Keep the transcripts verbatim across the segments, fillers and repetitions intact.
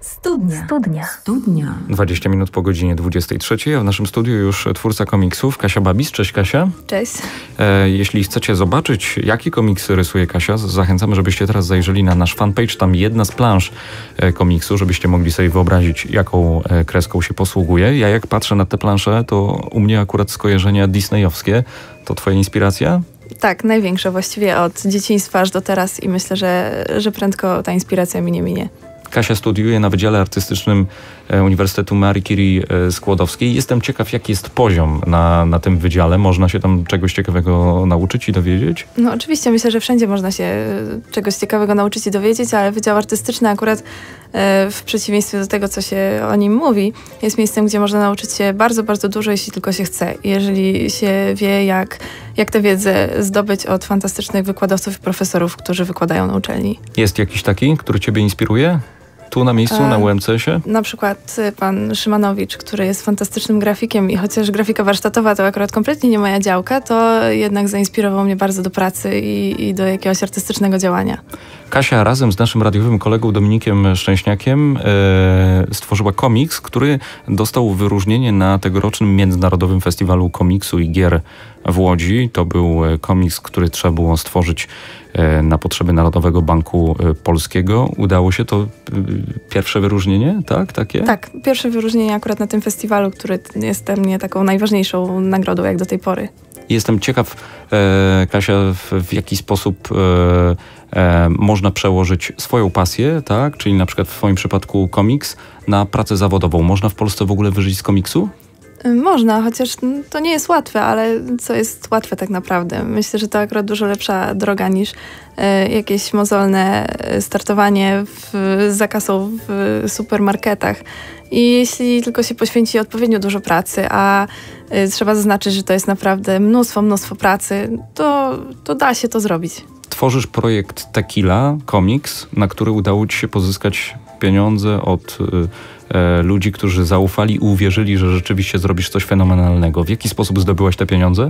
Studnia. Studnia. Studnia. dwadzieścia minut po godzinie dwudziestej trzeciej, a w naszym studiu już twórca komiksów Kasia Babis. Cześć, Kasia. Cześć. E, jeśli chcecie zobaczyć, jakie komiksy rysuje Kasia, zachęcamy, żebyście teraz zajrzeli na nasz fanpage. Tam jedna z plansz e, komiksu, żebyście mogli sobie wyobrazić, jaką e, kreską się posługuje. Ja jak patrzę na te plansze, to u mnie akurat skojarzenia disneyowskie. To twoja inspiracja? Tak, największa właściwie od dzieciństwa aż do teraz i myślę, że, że prędko ta inspiracja mi nie minie. Kasia studiuje na Wydziale Artystycznym Uniwersytetu Marii Curie Skłodowskiej. Jestem ciekaw, jaki jest poziom na, na tym wydziale. Można się tam czegoś ciekawego nauczyć i dowiedzieć? No oczywiście, myślę, że wszędzie można się czegoś ciekawego nauczyć i dowiedzieć, ale Wydział Artystyczny akurat w przeciwieństwie do tego, co się o nim mówi, jest miejscem, gdzie można nauczyć się bardzo, bardzo dużo, jeśli tylko się chce. Jeżeli się wie, jak, jak tę wiedzę zdobyć od fantastycznych wykładowców i profesorów, którzy wykładają na uczelni. Jest jakiś taki, który ciebie inspiruje? Tu na miejscu, na U M C sie? Na przykład pan Szymanowicz, który jest fantastycznym grafikiem i chociaż grafika warsztatowa to akurat kompletnie nie moja działka, to jednak zainspirował mnie bardzo do pracy i, i do jakiegoś artystycznego działania. Kasia razem z naszym radiowym kolegą Dominikiem Szczęśniakiem e, stworzyła komiks, który dostał wyróżnienie na tegorocznym Międzynarodowym Festiwalu Komiksu i Gier w Łodzi. To był komiks, który trzeba było stworzyć e, na potrzeby Narodowego Banku Polskiego. Udało się to e, pierwsze wyróżnienie, tak? Takie? Tak, pierwsze wyróżnienie akurat na tym festiwalu, który jest dla mnie taką najważniejszą nagrodą jak do tej pory. Jestem ciekaw, e, Kasia, w, w jaki sposób e, e, można przełożyć swoją pasję, tak? Czyli na przykład w twoim przypadku komiks, na pracę zawodową. Można w Polsce w ogóle wyżyć z komiksu? Można, chociaż to nie jest łatwe, ale co jest łatwe tak naprawdę? Myślę, że to akurat dużo lepsza droga niż e, jakieś mozolne startowanie w, za kasą w supermarketach. I jeśli tylko się poświęci odpowiednio dużo pracy, a y, trzeba zaznaczyć, że to jest naprawdę mnóstwo, mnóstwo pracy, to, to da się to zrobić. Tworzysz projekt Tequila, komiks, na który udało ci się pozyskać pieniądze od y, y, ludzi, którzy zaufali i uwierzyli, że rzeczywiście zrobisz coś fenomenalnego. W jaki sposób zdobyłaś te pieniądze?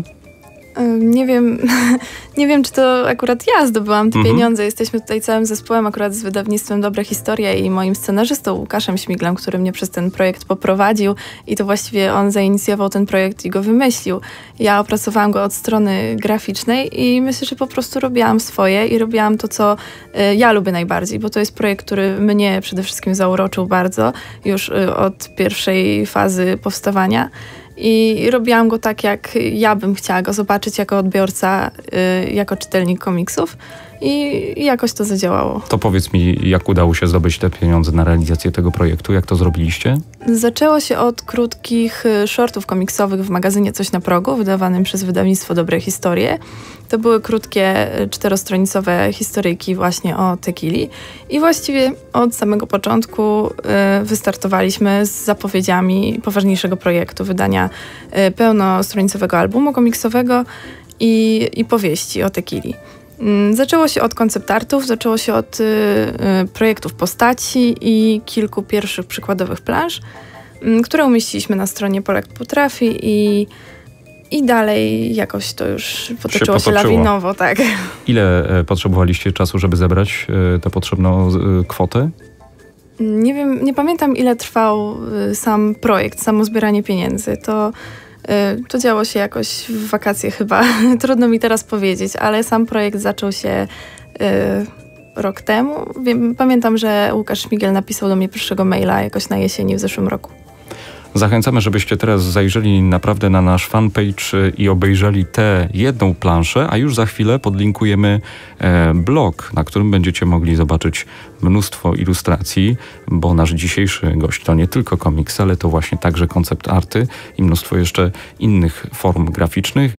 Nie wiem, nie wiem, czy to akurat ja zdobyłam te mhm. pieniądze. Jesteśmy tutaj całym zespołem akurat z wydawnictwem Dobre Historie i moim scenarzystą Łukaszem Śmiglem, który mnie przez ten projekt poprowadził i to właściwie on zainicjował ten projekt i go wymyślił. Ja opracowałam go od strony graficznej i myślę, że po prostu robiłam swoje i robiłam to, co y, ja lubię najbardziej, bo to jest projekt, który mnie przede wszystkim zauroczył bardzo już y, od pierwszej fazy powstawania. I robiłam go tak, jak ja bym chciała go zobaczyć jako odbiorca, yy, jako czytelnik komiksów i, i jakoś to zadziałało. To powiedz mi, jak udało się zdobyć te pieniądze na realizację tego projektu? Jak to zrobiliście? Zaczęło się od krótkich shortów komiksowych w magazynie Coś na progu, wydawanym przez wydawnictwo Dobre Historie. To były krótkie, czterostronicowe historyjki właśnie o Tequili. I właściwie od samego początku y, wystartowaliśmy z zapowiedziami poważniejszego projektu, wydania y, pełnostronicowego albumu komiksowego i, i powieści o Tequili. Zaczęło się od koncept artów, zaczęło się od y, y, projektów postaci i kilku pierwszych przykładowych plansz, y, które umieściliśmy na stronie Polak Potrafi i, i dalej jakoś to już potoczyło się, się lawinowo. Tak. Ile e, potrzebowaliście czasu, żeby zebrać e, tę potrzebną e, kwotę? Nie wiem, nie pamiętam ile trwał y, sam projekt, samo zbieranie pieniędzy. To To działo się jakoś w wakacje chyba. Trudno mi teraz powiedzieć, ale sam projekt zaczął się y, rok temu. Wiem, pamiętam, że Łukasz Śmigiel napisał do mnie pierwszego maila jakoś na jesieni w zeszłym roku. Zachęcamy, żebyście teraz zajrzeli naprawdę na nasz fanpage i obejrzeli tę jedną planszę, a już za chwilę podlinkujemy e, blog, na którym będziecie mogli zobaczyć mnóstwo ilustracji, bo nasz dzisiejszy gość to nie tylko komiks, ale to właśnie także koncept arty i mnóstwo jeszcze innych form graficznych.